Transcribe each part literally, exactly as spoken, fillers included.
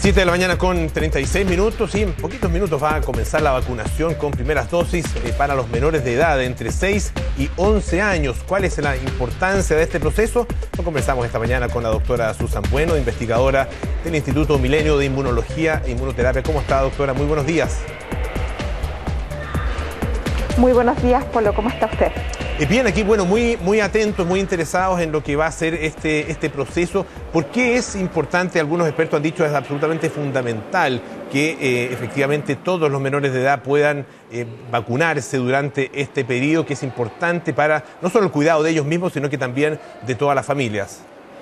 siete de la mañana con treinta y seis minutos y en poquitos minutos va a comenzar la vacunación con primeras dosis eh, para los menores de edad de entre seis y once años. ¿Cuál es la importancia de este proceso? Lo conversamos esta mañana con la doctora Susan Bueno, investigadora del Instituto Milenio de Inmunología e Inmunoterapia. ¿Cómo está, doctora? Muy buenos días. Muy buenos días, Polo. ¿Cómo está usted? Eh, bien, aquí, bueno, muy, muy atentos, muy interesados en lo que va a ser este, este proceso. ¿Por qué es importante? Algunos expertos han dicho que es absolutamente fundamental que eh, efectivamente todos los menores de edad puedan eh, vacunarse durante este periodo, que es importante para no solo el cuidado de ellos mismos, sino que también de todas las familias.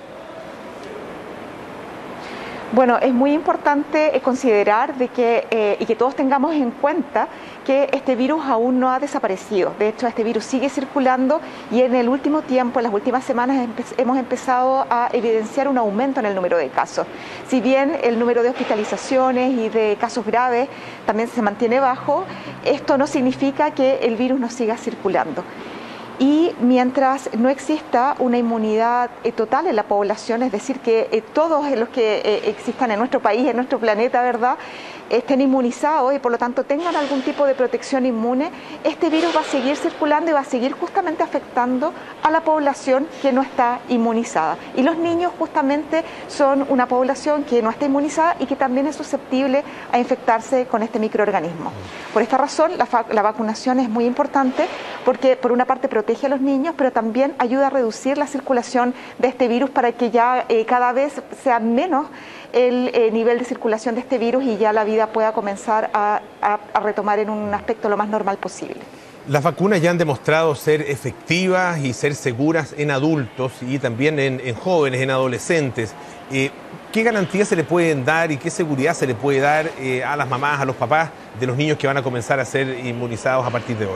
Bueno, es muy importante considerar de que, eh, y que todos tengamos en cuenta que este virus aún no ha desaparecido. De hecho, este virus sigue circulando y en el último tiempo, en las últimas semanas, empe hemos empezado a evidenciar un aumento en el número de casos. Si bien el número de hospitalizaciones y de casos graves también se mantiene bajo, esto no significa que el virus no siga circulando. Y mientras no exista una inmunidad eh, total en la población, es decir, que eh, todos los que eh, existan en nuestro país, en nuestro planeta, ¿verdad?, estén inmunizados y por lo tanto tengan algún tipo de protección inmune, este virus va a seguir circulando y va a seguir justamente afectando a la población que no está inmunizada. Y los niños justamente son una población que no está inmunizada y que también es susceptible a infectarse con este microorganismo. Por esta razón, la, la vacunación es muy importante porque por una parte protege a los niños, pero también ayuda a reducir la circulación de este virus para que ya eh, cada vez sea menos el eh, nivel de circulación de este virus y ya la vida pueda comenzar a, a, a retomar en un aspecto lo más normal posible. Las vacunas ya han demostrado ser efectivas y ser seguras en adultos y también en, en jóvenes, en adolescentes. Eh, ¿Qué garantías se le pueden dar y qué seguridad se le puede dar eh, a las mamás, a los papás de los niños que van a comenzar a ser inmunizados a partir de hoy?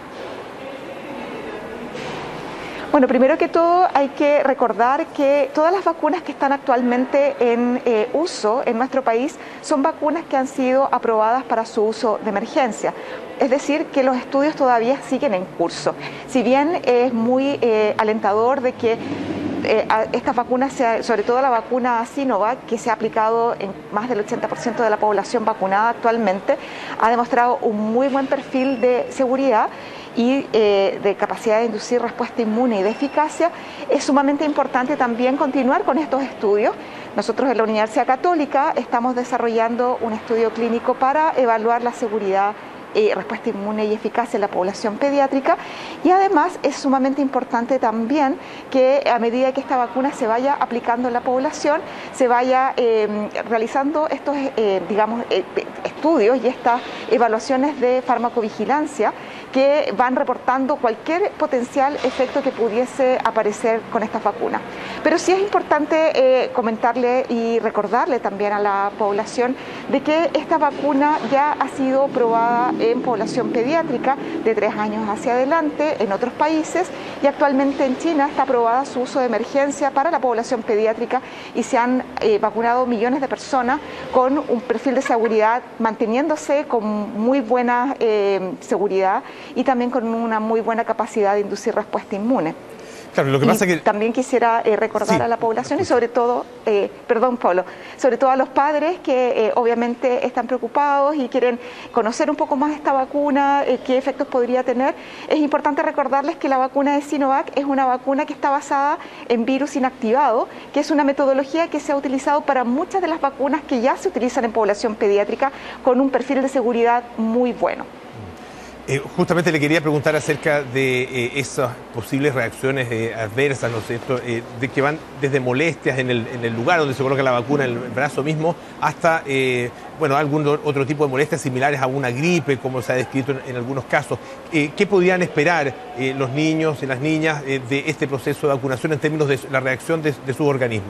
Bueno, primero que todo hay que recordar que todas las vacunas que están actualmente en eh, uso en nuestro país son vacunas que han sido aprobadas para su uso de emergencia. Es decir, que los estudios todavía siguen en curso. Si bien es muy eh, alentador de que eh, estas vacunas, sobre todo la vacuna Sinovac, que se ha aplicado en más del ochenta por ciento de la población vacunada actualmente, ha demostrado un muy buen perfil de seguridad y eh, de capacidad de inducir respuesta inmune y de eficacia, es sumamente importante también continuar con estos estudios. Nosotros en la Universidad Católica estamos desarrollando un estudio clínico para evaluar la seguridad, eh, respuesta inmune y eficacia en la población pediátrica, y además es sumamente importante también que a medida que esta vacuna se vaya aplicando en la población, se vaya eh, realizando estos eh, digamos, eh, estudios y estas evaluaciones de farmacovigilancia que van reportando cualquier potencial efecto que pudiese aparecer con estas vacunas. Pero sí es importante eh, comentarle y recordarle también a la población de que esta vacuna ya ha sido probada en población pediátrica de tres años hacia adelante en otros países y actualmente en China está aprobada su uso de emergencia para la población pediátrica y se han eh, vacunado millones de personas con un perfil de seguridad manteniéndose con muy buena eh, seguridad y también con una muy buena capacidad de inducir respuesta inmune. Claro, lo que pasa que... También quisiera eh, recordar sí. a la población y sobre todo, eh, perdón Pablo, sobre todo a los padres que eh, obviamente están preocupados y quieren conocer un poco más esta vacuna, eh, qué efectos podría tener. Es importante recordarles que la vacuna de Sinovac es una vacuna que está basada en virus inactivado, que es una metodología que se ha utilizado para muchas de las vacunas que ya se utilizan en población pediátrica con un perfil de seguridad muy bueno. Eh, justamente le quería preguntar acerca de eh, esas posibles reacciones eh, adversas, ¿no es cierto?, eh, de que van desde molestias en el, en el lugar donde se coloca la vacuna, en el brazo mismo, hasta, eh, bueno, algún otro tipo de molestias similares a una gripe, como se ha descrito en, en algunos casos. Eh, ¿Qué podrían esperar eh, los niños y las niñas eh, de este proceso de vacunación en términos de la reacción de, de sus organismos?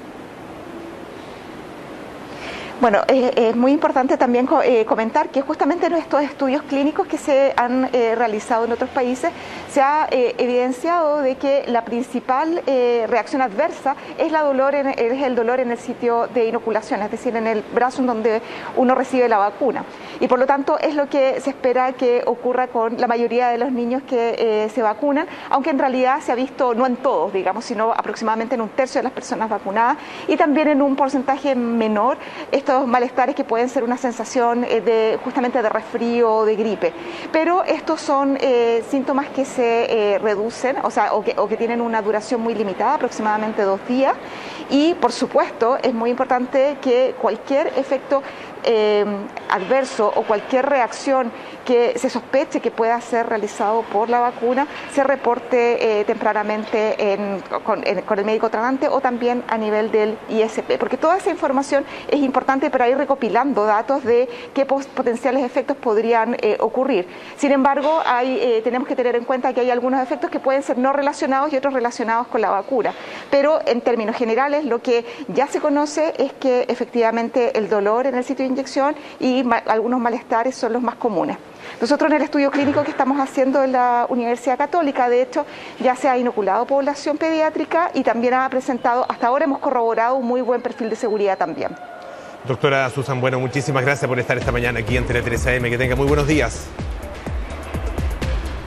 Bueno, eh, es muy importante también eh, comentar que justamente en estos estudios clínicos que se han eh, realizado en otros países se ha eh, evidenciado de que la principal eh, reacción adversa es, la dolor en, es el dolor en el sitio de inoculación, es decir, en el brazo en donde uno recibe la vacuna. Y por lo tanto es lo que se espera que ocurra con la mayoría de los niños que eh, se vacunan, aunque en realidad se ha visto, no en todos, digamos, sino aproximadamente en un tercio de las personas vacunadas y también en un porcentaje menor estos malestares que pueden ser una sensación eh, de justamente de resfrío o de gripe. Pero estos son eh, síntomas que se eh, reducen, o sea, o que, o que tienen una duración muy limitada, aproximadamente dos días. Y por supuesto es muy importante que cualquier efecto eh, adverso o cualquier reacción que se sospeche que pueda ser realizado por la vacuna se reporte eh, tempranamente en, con, en, con el médico tratante o también a nivel del I S P, porque toda esa información es importante para ir recopilando datos de qué potenciales efectos podrían eh, ocurrir. Sin embargo, hay, eh, tenemos que tener en cuenta que hay algunos efectos que pueden ser no relacionados y otros relacionados con la vacuna, pero en términos generales lo que ya se conoce es que efectivamente el dolor en el sitio de inyección y ma algunos malestares son los más comunes. Nosotros en el estudio clínico que estamos haciendo en la Universidad Católica, de hecho, ya se ha inoculado población pediátrica y también ha presentado, hasta ahora hemos corroborado un muy buen perfil de seguridad también. Doctora Susan Bueno, muchísimas gracias por estar esta mañana aquí en Tele tres A M. Que tenga muy buenos días.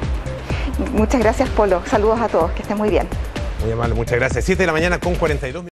Muchas gracias, Polo. Saludos a todos, que estén muy bien. Muy amable, muchas gracias. siete de la mañana con cuarenta y dos minutos.